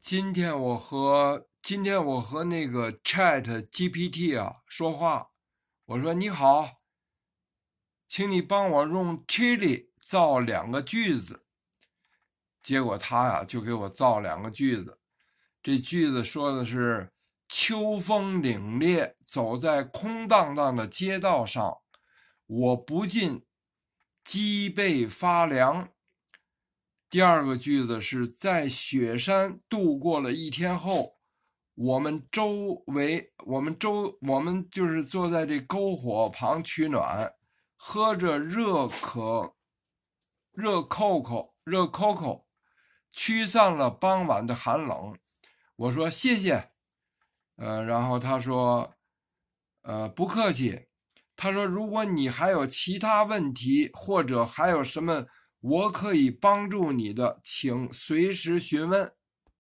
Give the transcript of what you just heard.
今天我和那个 Chat GPT 说话，我说你好，请你帮我用 Chili 造两个句子。结果他就给我造两个句子。这句子说的是：秋风凛冽，走在空荡荡的街道上，我不禁脊背发凉。第二个句子是在雪山度过了一天后，我们就是坐在这篝火旁取暖，喝着热 COCO，驱散了傍晚的寒冷。我说谢谢，然后他说，不客气。他说如果你还有其他问题，或者还有什么我可以帮助你的，请随时询问。